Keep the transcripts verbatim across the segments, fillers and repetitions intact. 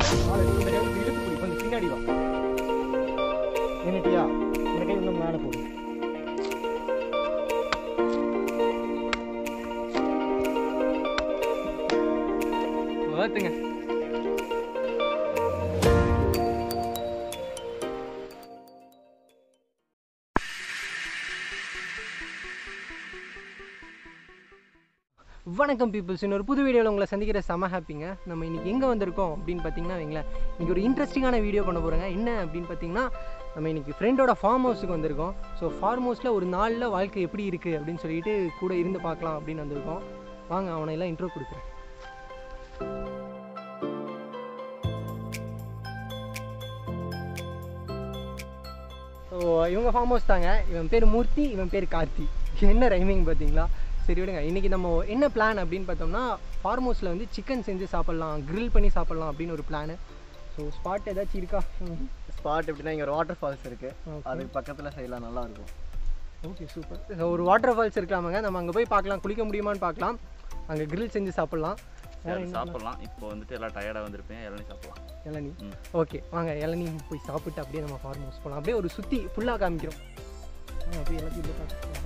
இழுத்து பிடி கொஞ்சம் பின்னாடி வா என்னட்டியா இந்த கை இன்னும் மேலே போடும் பார்த்துங்க வணக்கம் பீப்புள்ஸ், இன்னொரு புது வீடியோவில் உங்களை சந்திக்கிற செம ஹாப்பிங்க. நம்ம இன்றைக்கி எங்கே வந்திருக்கோம் அப்படின்னு பார்த்தீங்கன்னா வைங்களேன், இன்றைக்கி ஒரு இன்ட்ரெஸ்டிங்கான வீடியோ பண்ண போகிறோங்க. என்ன அப்படின்னு பார்த்தீங்கன்னா, நம்ம இன்றைக்கி ஃப்ரெண்டோட ஃபார்ம் ஹவுஸுக்கு வந்திருக்கோம். ஸோ ஃபார்ம் ஹவுஸில் ஒரு நாளில் வாழ்க்கை எப்படி இருக்குது அப்படின்னு சொல்லிட்டு கூட இருந்து பார்க்கலாம் அப்படின்னு வந்திருக்கோம். வாங்க அவனை எல்லாம் இன்ட்ரோ கொடுக்குறேன். ஸோ இவங்க ஃபார்ம் ஹவுஸ் தாங்க. இவன் பேர் மூர்த்தி, இவன் பேர் கார்த்தி. என்ன ரைமிங் பார்த்தீங்களா? சரி விடுங்க. இன்றைக்கி நம்ம என்ன பிளான் அப்படின்னு பார்த்தோம்னா, ஃபார்ம் ஹவுஸில் வந்து சிக்கன் செஞ்சு சாப்பிட்லாம், க்ரில் பண்ணி சாப்பிட்லாம் அப்படின்னு ஒரு பிளானு. ஸோ ஸ்பாட் ஏதாச்சும் இருக்கா? ஸ்பாட் எப்படின்னா இங்கே ஒரு வாட்டர் ஃபால்ஸ் இருக்குது, அதுக்கு பக்கத்தில் செய்யலாம், நல்லாயிருக்கும். Okay super. ஸோ ஒரு வாட்டர் ஃபால்ஸ் இருக்கலாமாங்க, நம்ம அங்கே போய் பார்க்கலாம், குளிக்க முடியுமான்னு பார்க்கலாம், அங்கே க்ரில் செஞ்சு சாப்பிட்லாம், சாப்பிட்லாம். இப்போ வந்துட்டு எல்லாம் டயர்டாக வந்திருப்பேன், இளநீ சாப்பிட்லாம். இளநீ ஓகே வாங்க, இளநீ போய் சாப்பிட்டு அப்படியே நம்ம ஃபார்ம் ஹவுஸ் போகலாம். அப்படியே ஒரு சுற்றி ஃபுல்லாக காமிக்கிறோம். அப்படியே எல்லாத்தையும் பார்த்துக்கலாம்.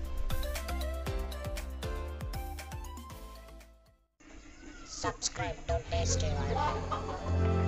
Subscribe, don't taste it.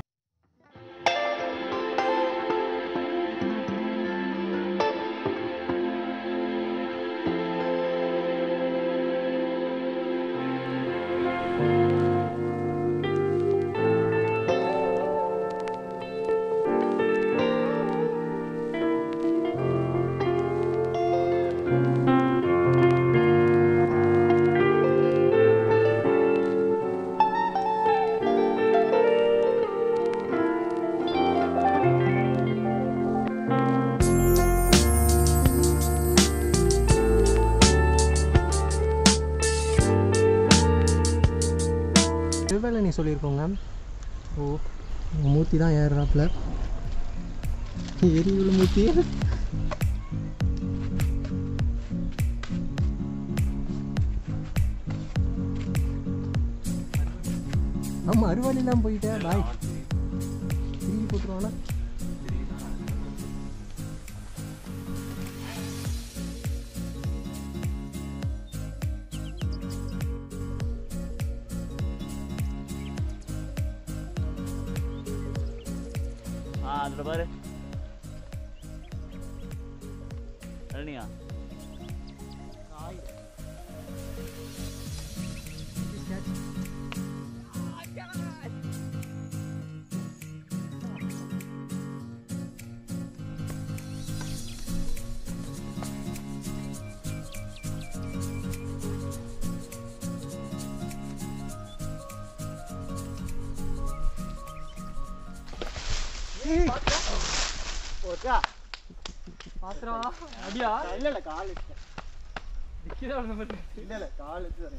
நீ சொல்லியிருக்கோங்க. ஓ மூர்த்தி தான் ஏறுறாப்புல. ஏறி உள்ள மூர்த்தி. ஆமாம் அறுவாளிலாம் போயிட்டேன். பாய் திரும்பி போட்டுருவானா? அதில் பாரு இல்லையா? பாத்திரம் அடியா? இல்லை இல்லை கால் இல்லை இல்லை கால் வச்சு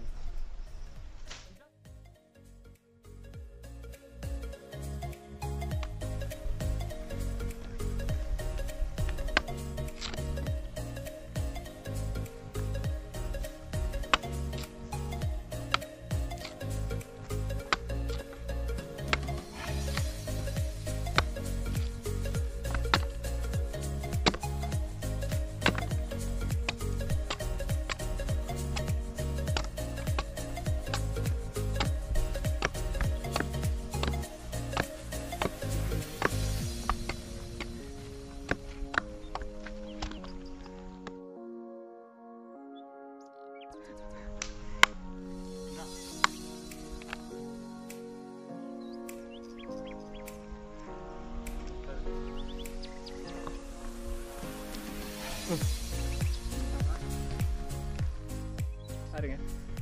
பாருங்க.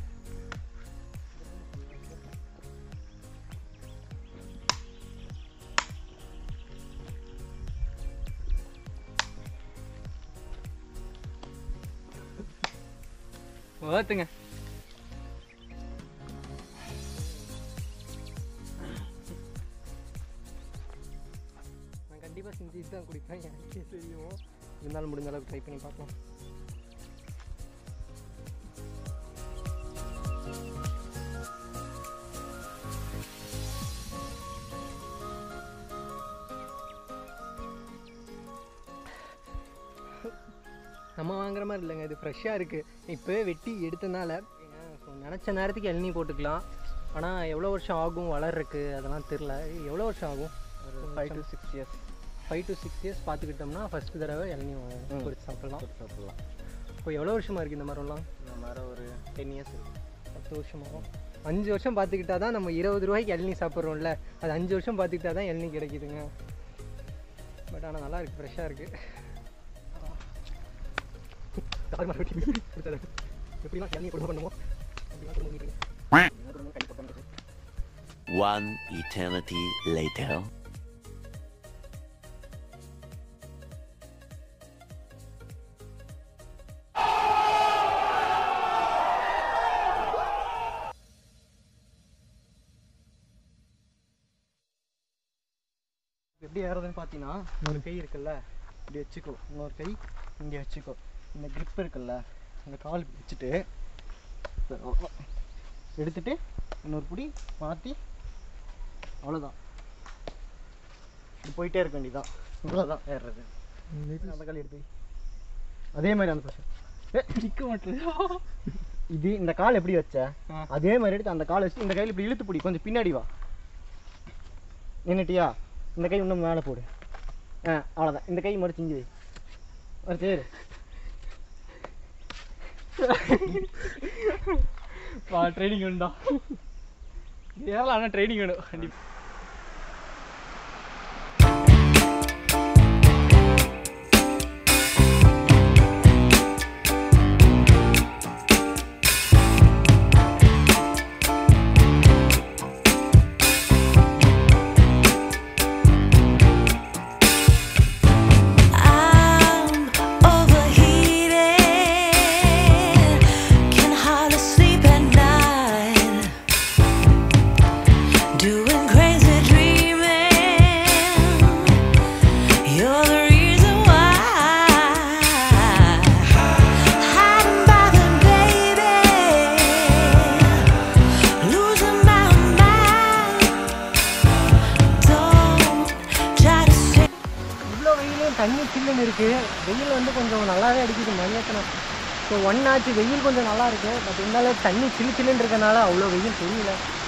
ஓத்துங்க. நான் கண்டிப்பாக செஞ்சுட்டு தான் குடிப்பேன், எனக்கே தெரியும். இருந்தாலும் முடிஞ்ச அளவுக்கு ட்ரை பண்ணி பார்க்கலாம். நம்ம வாங்குற மாதிரி இல்லைங்க, இது ஃப்ரெஷ்ஷாக இருக்குது. இப்போவே வெட்டி எடுத்தனால ஸோ நினச்ச நேரத்துக்கு இளநீ போட்டுக்கலாம். ஆனால் எவ்வளோ வருஷம் ஆகும் வளர்றதுக்கு அதெல்லாம் தெரில. எவ்வளோ வருஷம் ஆகும்? ஒரு five to six years five to six years பார்த்துக்கிட்டோம்னா ஃபஸ்ட்டு தடவை இளநீ பொறிச்சு சாப்பிட்லாம். சாப்பிட்லாம். இப்போ எவ்வளோ வருஷமாக இருக்குது இந்த மரம்லாம்? இந்த மரம் ஒரு டென் இயர்ஸ் இருக்குது. பத்து வருஷமாகும். அஞ்சு வருஷம் பார்த்துக்கிட்டா தான் நம்ம இருபது ரூபாய்க்கு இளநீ சாப்பிட்றோம்ல, அது அஞ்சு வருஷம் பார்த்துக்கிட்டா தான் இளநீ கிடைக்குதுங்க. பட் ஆனால் நல்லா இருக்குது, ஃப்ரெஷ்ஷாக இருக்குது. எப்படிலாம் இளநீ கொடுக்க பண்ணுமோ One eternity later. எப்படி ஏறதுன்னு பார்த்தீங்கன்னா ஒரு கை இருக்குல்ல இப்படி வச்சுக்கோ, இன்னொரு கை இங்கே வச்சுக்கோ, இந்த grip இருக்குல்ல இந்த கால் இப்படி வச்சுட்டு எடுத்துட்டு இன்னொரு பிடி மாற்றி அவ்வளோதான். இது போயிட்டே இருக்க வேண்டியதான். இவ்வளோதான் ஏறுறது. அந்த கால் எடுத்து அதே மாதிரி அந்த பசங்க நிற்க மாட்டேன். இது இந்த கால் எப்படி வச்ச அதே மாதிரி எடுத்து அந்த கால் வச்சு இந்த கையில் இப்படி இழுத்து பிடி, கொஞ்சம் பின்னாடி வா. நின்னுட்டியா? இந்த கை இன்னும் மேலே போடு. ஆ அவ்வளோதான். இந்த கை மறுச்சு இங்கே வை. சரி வா, ட்ரைனிங் வேணும்டா. ஏறலாம், ஆனால் ட்ரைனிங் வேணும் கண்டிப்பாக. தண்ணி சில்லுன்னு இருக்குது. வெயில் வந்து கொஞ்சம் நல்லாவே அடிக்குது மணியத்தனம். ஸோ ஒன் ஆச்சு, வெயில் கொஞ்சம் நல்லா இருக்குது. பட் இருந்தாலும் தண்ணி சில்லு சில்லுன்னு இருக்கனால அவ்வளோ வெயில் தெரியல.